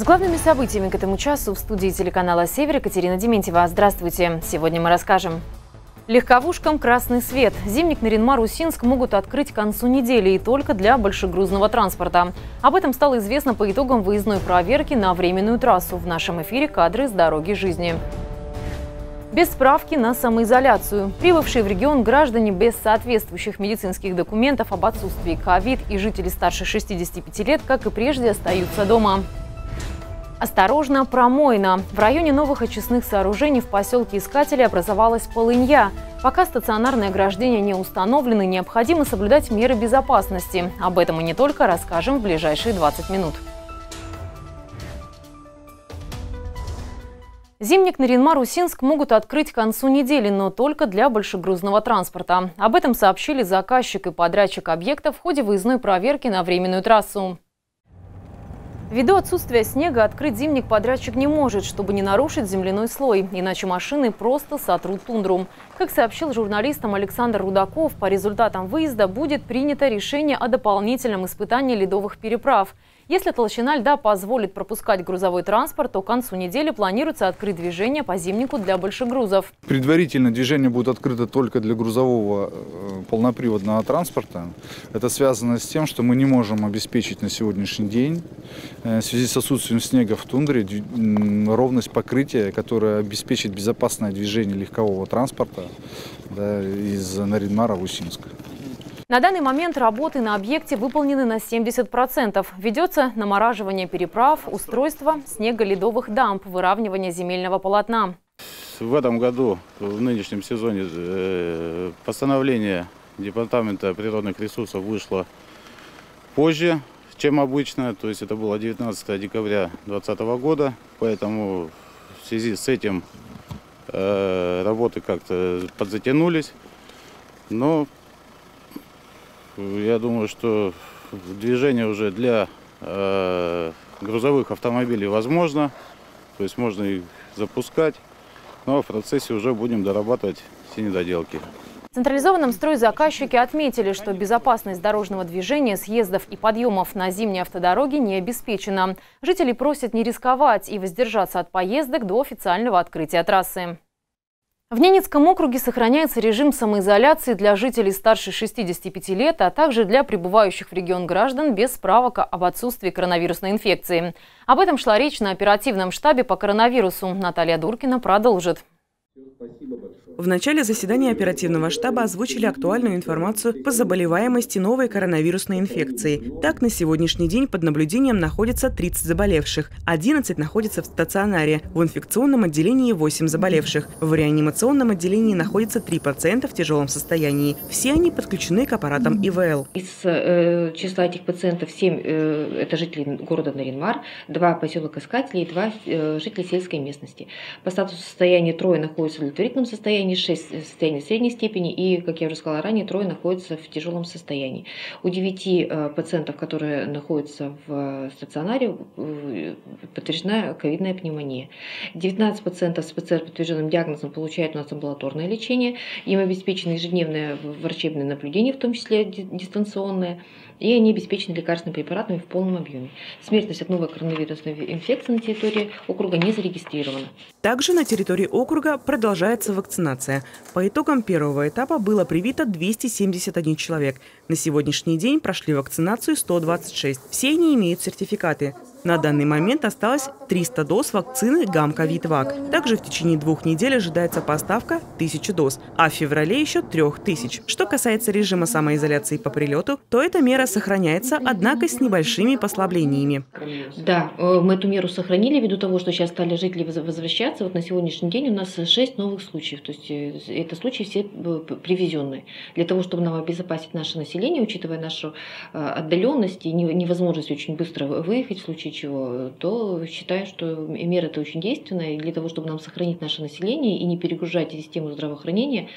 главными событиями к этому часу в студии телеканала «Север» Екатерина Дементьева. Здравствуйте! Сегодня мы расскажем. Легковушкам красный свет. Зимник Нарьян-Мар-Усинск могут открыть к концу недели и только для большегрузного транспорта. Об этом стало известно по итогам выездной проверки на временную трассу. В нашем эфире кадры с дороги жизни. Без справки на самоизоляцию. Прибывшие в регион граждане без соответствующих медицинских документов об отсутствии ковид и жители старше 65 лет, как и прежде, остаются дома. Осторожно, промойно. В районе новых очистных сооружений в поселке Искатели образовалась полынья. Пока стационарные ограждения не установлены, необходимо соблюдать меры безопасности. Об этом и не только расскажем в ближайшие 20 минут. Зимник Нарьян-Мар-Усинск могут открыть к концу недели, но только для большегрузного транспорта. Об этом сообщили заказчик и подрядчик объекта в ходе выездной проверки на временную трассу. Ввиду отсутствия снега открыть зимник подрядчик не может, чтобы не нарушить земляной слой, иначе машины просто сотрут тундру. Как сообщил журналистам Александр Рудаков, по результатам выезда будет принято решение о дополнительном испытании ледовых переправ. Если толщина льда позволит пропускать грузовой транспорт, то к концу недели планируется открыть движение по зимнику для большегрузов. Предварительно движение будет открыто только для грузового полноприводного транспорта. Это связано с тем, что мы не можем обеспечить на сегодняшний день в связи с отсутствием снега в тундре ровность покрытия, которая обеспечит безопасное движение легкового транспорта из Нарьян-Мара в Усинск. На данный момент работы на объекте выполнены на 70%. Ведется намораживание переправ, устройство снеголедовых дамб, выравнивание земельного полотна. В этом году, в нынешнем сезоне, постановление Департамента природных ресурсов вышло позже, чем обычно. То есть это было 19 декабря 2020 года. Поэтому в связи с этим работы как-то подзатянулись. Но я думаю, что движение уже для грузовых автомобилей возможно, то есть можно их запускать, но в процессе уже будем дорабатывать все недоделки. В централизованном стройзаказчике отметили, что безопасность дорожного движения, съездов и подъемов на зимней автодороге не обеспечена. Жители просят не рисковать и воздержаться от поездок до официального открытия трассы. В Ненецком округе сохраняется режим самоизоляции для жителей старше 65 лет, а также для прибывающих в регион граждан без справок об отсутствии коронавирусной инфекции. Об этом шла речь на оперативном штабе по коронавирусу. Наталья Дуркина продолжит. В начале заседания оперативного штаба озвучили актуальную информацию по заболеваемости новой коронавирусной инфекцией. Так, на сегодняшний день под наблюдением находится 30 заболевших, 11 находятся в стационаре, в инфекционном отделении 8 заболевших. В реанимационном отделении находится 3 пациента в тяжелом состоянии. Все они подключены к аппаратам ИВЛ. Из числа этих пациентов 7 это жители города Нарьян-Мар, 2 поселок Искатели и 2 жители сельской местности. По статусу состояния 3 находятся в удовлетворительном состоянии, 6 в состоянии средней степени и, как я уже сказала ранее, 3 находятся в тяжелом состоянии. У 9 пациентов, которые находятся в стационаре, подтверждена ковидная пневмония. 19 пациентов с ПЦР подтвержденным диагнозом получают у нас амбулаторное лечение. Им обеспечено ежедневное врачебное наблюдение, в том числе дистанционное. И они обеспечены лекарственными препаратами в полном объеме. Смертность от новой коронавирусной инфекции на территории округа не зарегистрирована. Также на территории округа продолжается вакцинация. По итогам первого этапа было привито 271 человек. На сегодняшний день прошли вакцинацию 126. Все они имеют сертификаты. На данный момент осталось 300 доз вакцины ГАМ-КОВИД-ВАК. Также в течение 2 недель ожидается поставка 1000 доз, а в феврале еще 3000. Что касается режима самоизоляции по прилету, то эта мера сохраняется, однако с небольшими послаблениями. Да, мы эту меру сохранили ввиду того, что сейчас стали жители возвращаться. Вот на сегодняшний день у нас 6 новых случаев. То есть это случаи все привезенные. Для того, чтобы нам обезопасить наше население, учитывая нашу отдаленность и невозможность очень быстро выехать в случае чего, то считаю, что мера это очень действенная. И для того, чтобы нам сохранить наше население и не перегружать систему здравоохранения,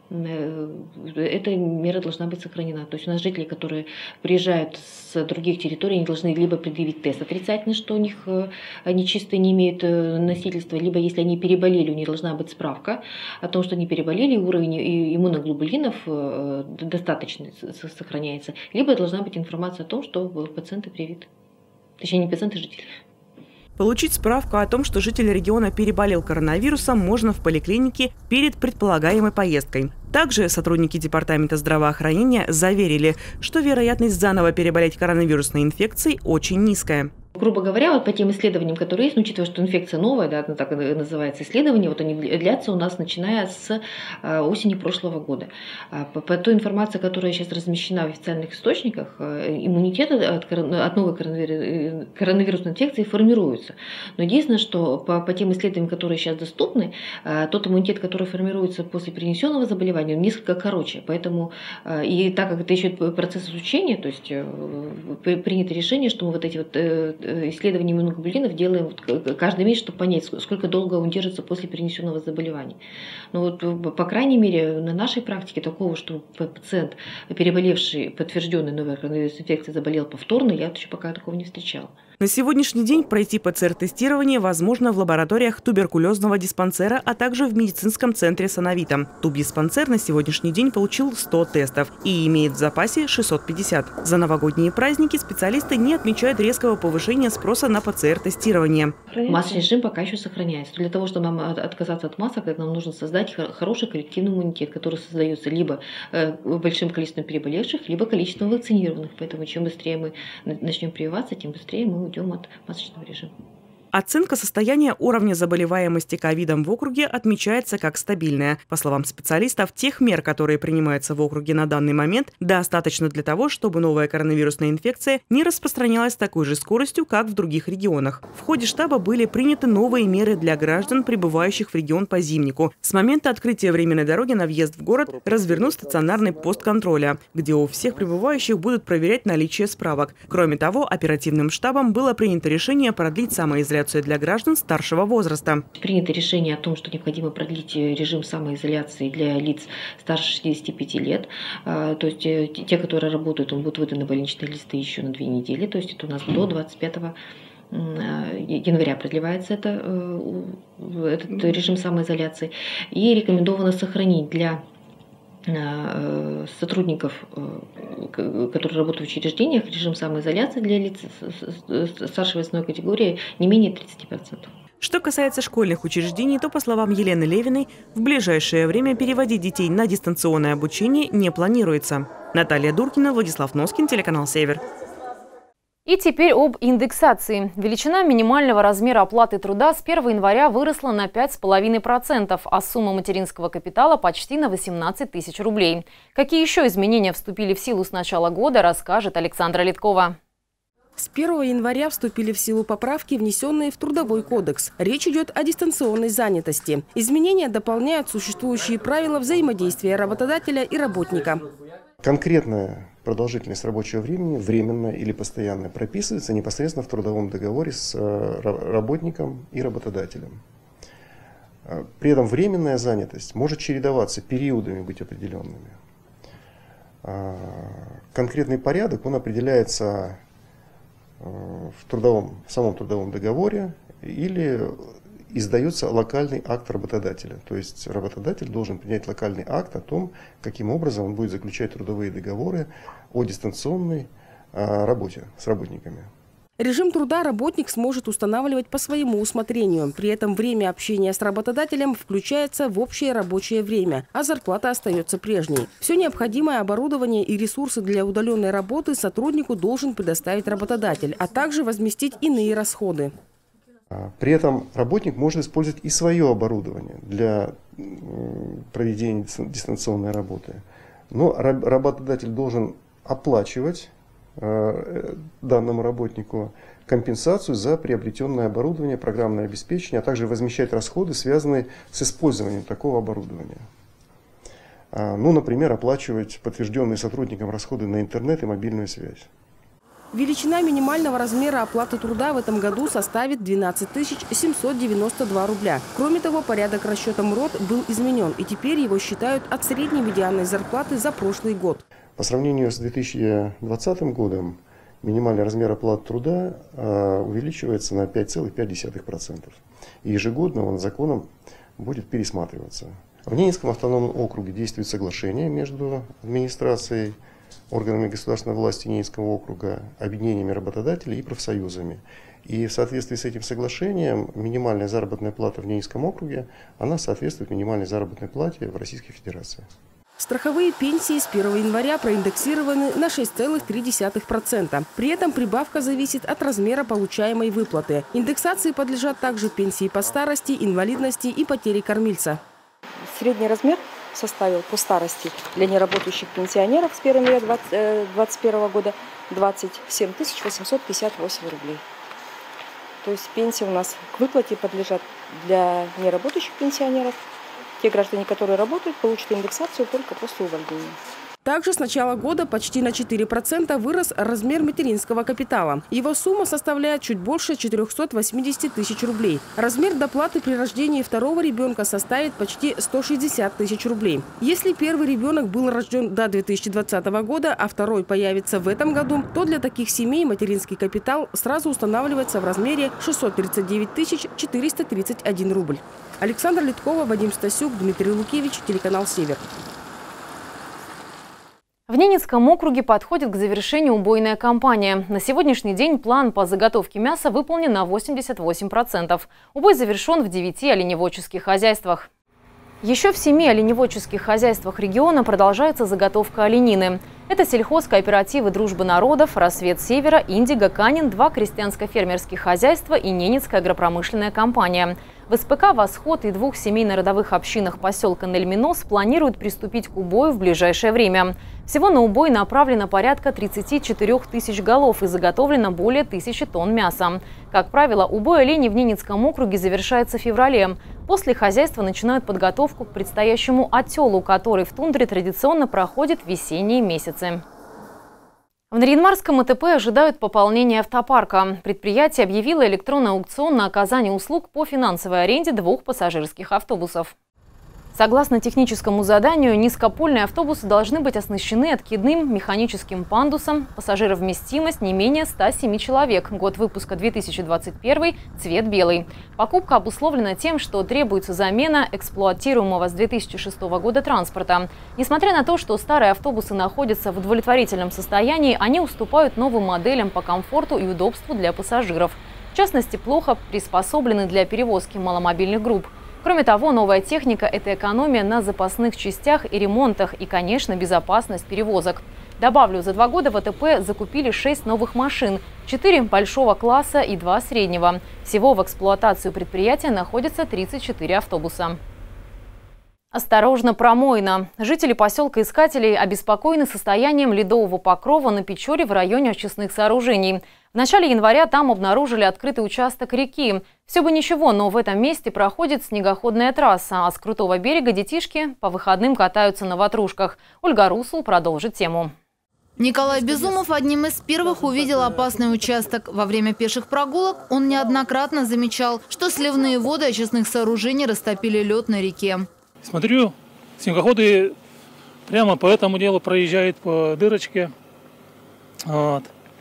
эта мера должна быть сохранена. То есть у нас жители, которые приезжают с других территорий, они должны либо предъявить тест отрицательный, что у них они чистые, не имеют носительства, либо если они переболели, у них должна быть справка о том, что они переболели, уровень иммуноглобулинов достаточно сохраняется, либо должна быть информация о том, что пациенты привиты. Точнее, не пациенты, а жители. Получить справку о том, что житель региона переболел коронавирусом, можно в поликлинике перед предполагаемой поездкой. Также сотрудники Департамента здравоохранения заверили, что вероятность заново переболеть коронавирусной инфекцией очень низкая. Грубо говоря, вот по тем исследованиям, которые есть, учитывая, что инфекция новая, да, так и называется исследование, вот они длятся у нас начиная с осени прошлого года. По той информации, которая сейчас размещена в официальных источниках, иммунитет от новой коронавирусной инфекции формируется. Но единственное, что по тем исследованиям, которые сейчас доступны, тот иммунитет, который формируется после перенесенного заболевания, он несколько короче. Поэтому, и так как это еще процесс изучения, то есть принято решение, что мы вот эти вот исследования иммуноглобулинов делаем каждый месяц, чтобы понять, сколько долго он держится после перенесенного заболевания. Но вот, по крайней мере, на нашей практике такого, что пациент, переболевший подтвержденной новой коронавирусной инфекцией, заболел повторно, я еще пока такого не встречала. На сегодняшний день пройти ПЦР-тестирование возможно в лабораториях туберкулезного диспансера, а также в медицинском центре Санавита. Тубдиспансер на сегодняшний день получил 100 тестов и имеет в запасе 650. За новогодние праздники специалисты не отмечают резкого повышения спроса на ПЦР-тестирование. Масочный режим пока еще сохраняется. Для того, чтобы нам отказаться от масок, нам нужно создать хороший коллективный иммунитет, который создается либо большим количеством переболевших, либо количеством вакцинированных. Поэтому чем быстрее мы начнем прививаться, тем быстрее мы уйдем от масочного режима. Оценка состояния уровня заболеваемости ковидом в округе отмечается как стабильная. По словам специалистов, тех мер, которые принимаются в округе на данный момент, достаточно для того, чтобы новая коронавирусная инфекция не распространялась с такой же скоростью, как в других регионах. В ходе штаба были приняты новые меры для граждан, прибывающих в регион по зимнику. С момента открытия временной дороги на въезд в город развернут стационарный пост контроля, где у всех прибывающих будут проверять наличие справок. Кроме того, оперативным штабом было принято решение продлить самоизоляцию для граждан старшего возраста. Принято решение о том, что необходимо продлить режим самоизоляции для лиц старше 65 лет. То есть те, которые работают, им будут выданы больничные листы еще на 2 недели. То есть это у нас до 25 января продлевается этот режим самоизоляции. И рекомендовано сохранить для сотрудников, которые работают в учреждениях, режим самоизоляции для лиц старшей возрастной категории не менее 30%. Что касается школьных учреждений, то, по словам Елены Левиной, в ближайшее время переводить детей на дистанционное обучение не планируется. Наталья Дуркина, Владислав Носкин, телеканал «Север». И теперь об индексации. Величина минимального размера оплаты труда с 1 января выросла на 5,5%, а сумма материнского капитала почти на 18 тысяч рублей. Какие еще изменения вступили в силу с начала года, расскажет Александра Литкова. С 1 января вступили в силу поправки, внесенные в Трудовой кодекс. Речь идет о дистанционной занятости. Изменения дополняют существующие правила взаимодействия работодателя и работника. Конкретная продолжительность рабочего времени, временная или постоянная, прописывается непосредственно в трудовом договоре с работником и работодателем. При этом временная занятость может чередоваться, периодами быть определенными. Конкретный порядок, он определяется в самом трудовом договоре или издается локальный акт работодателя. То есть работодатель должен принять локальный акт о том, каким образом он будет заключать трудовые договоры о дистанционной работе с работниками. Режим труда работник сможет устанавливать по своему усмотрению. При этом время общения с работодателем включается в общее рабочее время, а зарплата остается прежней. Все необходимое оборудование и ресурсы для удаленной работы сотруднику должен предоставить работодатель, а также возместить иные расходы. При этом работник может использовать и свое оборудование для проведения дистанционной работы. Но работодатель должен оплачивать данному работнику компенсацию за приобретенное оборудование, программное обеспечение, а также возмещать расходы, связанные с использованием такого оборудования. Ну, например, оплачивать подтвержденные сотрудникам расходы на интернет и мобильную связь. Величина минимального размера оплаты труда в этом году составит 12 792 рубля. Кроме того, порядок расчета МРОТ был изменен, и теперь его считают от средней медианной зарплаты за прошлый год. По сравнению с 2020 годом минимальный размер оплаты труда увеличивается на 5,5%. И ежегодно он законом будет пересматриваться. В Ненецком автономном округе действует соглашение между администрацией, органами государственной власти Ненецкого округа, объединениями работодателей и профсоюзами. И в соответствии с этим соглашением минимальная заработная плата в Ненецком округе, она соответствует минимальной заработной плате в Российской Федерации. Страховые пенсии с 1 января проиндексированы на 6,3%. При этом прибавка зависит от размера получаемой выплаты. Индексации подлежат также пенсии по старости, инвалидности и потери кормильца. Средний размер составил по старости для неработающих пенсионеров с 1 января 2021 года 27 858 рублей. То есть пенсии у нас к выплате подлежат для неработающих пенсионеров. Те граждане, которые работают, получат индексацию только после увольнения. Также с начала года почти на 4% вырос размер материнского капитала. Его сумма составляет чуть больше 480 тысяч рублей. Размер доплаты при рождении второго ребенка составит почти 160 тысяч рублей. Если первый ребенок был рожден до 2020 года, а второй появится в этом году, то для таких семей материнский капитал сразу устанавливается в размере 639 431 рубль. Александра Литкова, Вадим Стасюк, Дмитрий Лукевич, телеканал «Север». В Ненецком округе подходит к завершению убойная кампания. На сегодняшний день план по заготовке мяса выполнен на 88%. Убой завершен в 9 оленеводческих хозяйствах. Еще в 7 оленеводческих хозяйствах региона продолжается заготовка оленины. Это сельхозкооперативы «Дружба народов», «Рассвет Севера», «Индиго», «Канин», 2 крестьянско-фермерских хозяйства и Ненецкая агропромышленная компания. В СПК «Восход» и 2 семейно-родовых общинах поселка Нельминос планируют приступить к убою в ближайшее время. Всего на убой направлено порядка 34 тысяч голов и заготовлено более 1000 тонн мяса. Как правило, убой оленей в Ненецком округе завершается в феврале. После хозяйства начинают подготовку к предстоящему отелу, который в тундре традиционно проходит в весенние месяцы. В Нарьян-Марском ИТП ожидают пополнения автопарка. Предприятие объявило электронный аукцион на оказание услуг по финансовой аренде 2 пассажирских автобусов. Согласно техническому заданию, низкопольные автобусы должны быть оснащены откидным механическим пандусом, пассажировместимость не менее 107 человек, год выпуска 2021, цвет белый. Покупка обусловлена тем, что требуется замена эксплуатируемого с 2006 года транспорта. Несмотря на то, что старые автобусы находятся в удовлетворительном состоянии, они уступают новым моделям по комфорту и удобству для пассажиров. В частности, плохо приспособлены для перевозки маломобильных групп. Кроме того, новая техника – это экономия на запасных частях и ремонтах и, конечно, безопасность перевозок. Добавлю, за 2 года в АТП закупили 6 новых машин, 4 большого класса и 2 среднего. Всего в эксплуатацию предприятия находится 34 автобуса. Осторожно, промойно. Жители поселка Искателей обеспокоены состоянием ледового покрова на Печоре в районе очистных сооружений. В начале января там обнаружили открытый участок реки. Все бы ничего, но в этом месте проходит снегоходная трасса, а с крутого берега детишки по выходным катаются на ватрушках. Ольга Русул продолжит тему. Николай Безумов одним из первых увидел опасный участок. Во время пеших прогулок он неоднократно замечал, что сливные воды очистных сооружений растопили лед на реке. Смотрю, снегоходы прямо по этому делу проезжают по дырочке. Вот.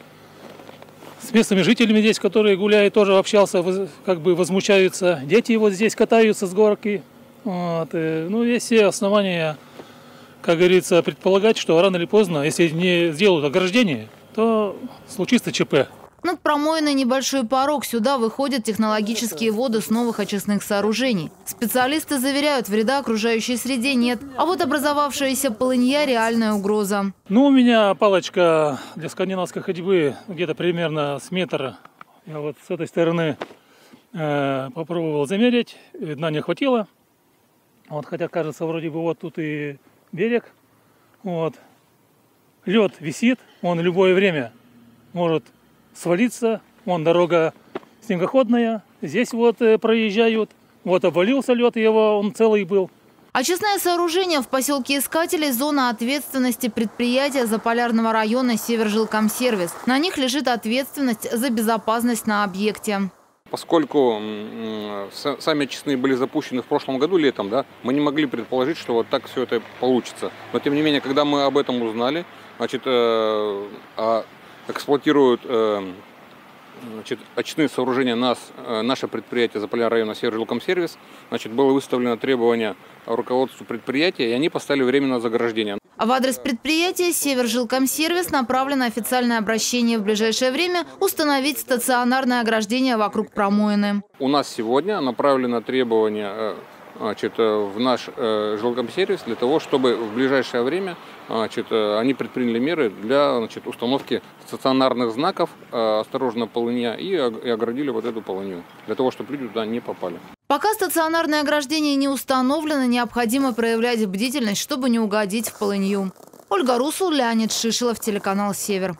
С местными жителями здесь, которые гуляют, тоже общался, как бы возмущаются. Дети вот здесь катаются с горки. Вот. Ну, есть все основания, как говорится, предполагать, что рано или поздно, если не сделают ограждение, то случится ЧП. Над промоиной небольшой порог. Сюда выходят технологические воды с новых очистных сооружений. Специалисты заверяют, вреда окружающей среде нет. А вот образовавшаяся полынья – реальная угроза. Ну, у меня палочка для скандинавской ходьбы где-то примерно с метра. Я вот с этой стороны попробовал замерить, дна не хватило. Вот, хотя, кажется, вроде бы вот тут и берег. Вот. Лед висит, он в любое время может свалиться. Вон дорога снегоходная, здесь вот проезжают. Вот обвалился лед, он целый был. Очистное сооружение в поселке Искателей – зона ответственности предприятия Заполярного района «Севержилкомсервис». На них лежит ответственность за безопасность на объекте. Поскольку сами очистные были запущены в прошлом году летом, да, мы не могли предположить, что вот так все это получится. Но тем не менее, когда мы об этом узнали, значит, эксплуатируют очистные сооружения наше предприятие Заполярного района Севержилкомсервис, было выставлено требование руководству предприятия, и они поставили временное заграждение. В адрес предприятия Севержилкомсервис направлено официальное обращение в ближайшее время установить стационарное ограждение вокруг промоины. У нас сегодня направлено требование в наш жилкомсервис для того, чтобы в ближайшее время они предприняли меры для установки стационарных знаков «Осторожно, полынья» и оградили вот эту полынью, для того, чтобы люди туда не попали. Пока стационарное ограждение не установлено, необходимо проявлять бдительность, чтобы не угодить в полынью. Ольга Русул, Леонид Шишилов, телеканал «Север».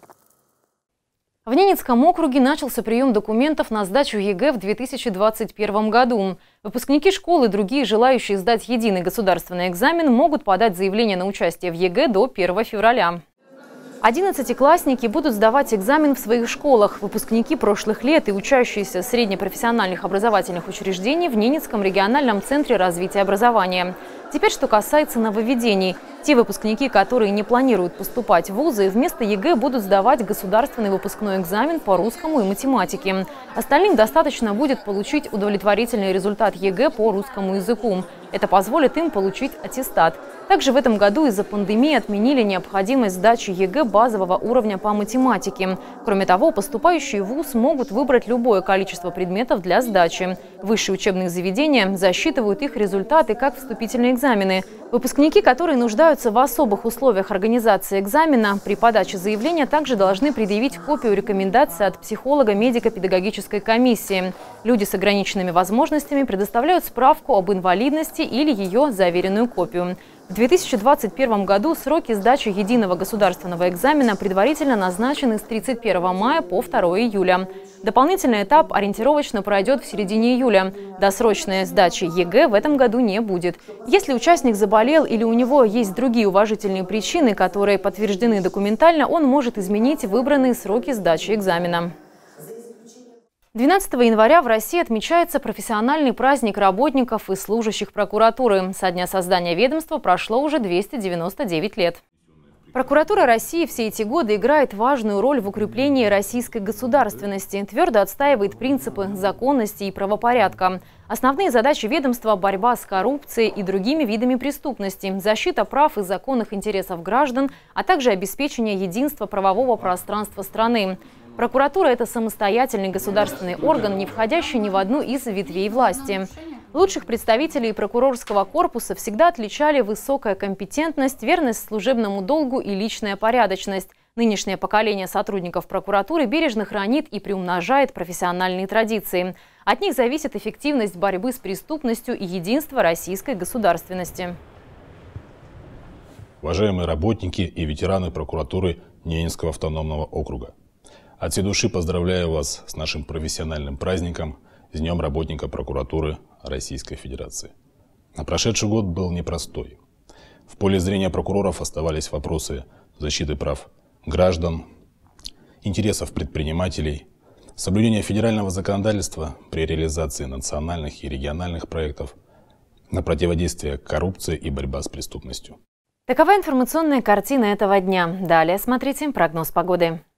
В Ненецком округе начался прием документов на сдачу ЕГЭ в 2021 году. Выпускники школ и другие желающие сдать единый государственный экзамен могут подать заявление на участие в ЕГЭ до 1 февраля. 11-классники будут сдавать экзамен в своих школах. Выпускники прошлых лет и учащиеся среднепрофессиональных образовательных учреждений в Ненецком региональном центре развития образования. Теперь, что касается нововведений. Те выпускники, которые не планируют поступать в вузы, вместо ЕГЭ будут сдавать государственный выпускной экзамен по русскому и математике. Остальным достаточно будет получить удовлетворительный результат ЕГЭ по русскому языку. Это позволит им получить аттестат. Также в этом году из-за пандемии отменили необходимость сдачи ЕГЭ базового уровня по математике. Кроме того, поступающие в вуз могут выбрать любое количество предметов для сдачи. Высшие учебные заведения засчитывают их результаты как вступительные экзамены. Выпускники, которые нуждаются в особых условиях организации экзамена, при подаче заявления также должны предъявить копию рекомендаций от психолога медико-педагогической комиссии. Люди с ограниченными возможностями предоставляют справку об инвалидности или ее заверенную копию. В 2021 году сроки сдачи единого государственного экзамена предварительно назначены с 31 мая по 2 июля. Дополнительный этап ориентировочно пройдет в середине июля. Досрочной сдачи ЕГЭ в этом году не будет. Если участник заболел или у него есть другие уважительные причины, которые подтверждены документально, он может изменить выбранные сроки сдачи экзамена. 12 января в России отмечается профессиональный праздник работников и служащих прокуратуры. Со дня создания ведомства прошло уже 299 лет. Прокуратура России все эти годы играет важную роль в укреплении российской государственности, твердо отстаивает принципы законности и правопорядка. Основные задачи ведомства – борьба с коррупцией и другими видами преступности, защита прав и законных интересов граждан, а также обеспечение единства правового пространства страны. Прокуратура – это самостоятельный государственный орган, не входящий ни в одну из ветвей власти. Лучших представителей прокурорского корпуса всегда отличали высокая компетентность, верность служебному долгу и личная порядочность. Нынешнее поколение сотрудников прокуратуры бережно хранит и приумножает профессиональные традиции. От них зависит эффективность борьбы с преступностью и единство российской государственности. Уважаемые работники и ветераны прокуратуры Ненецкого автономного округа. От всей души поздравляю вас с нашим профессиональным праздником, с Днем работника прокуратуры Российской Федерации. А прошедший год был непростой. В поле зрения прокуроров оставались вопросы защиты прав граждан, интересов предпринимателей, соблюдения федерального законодательства при реализации национальных и региональных проектов, на противодействие коррупции и борьба с преступностью. Такова информационная картина этого дня. Далее смотрите прогноз погоды.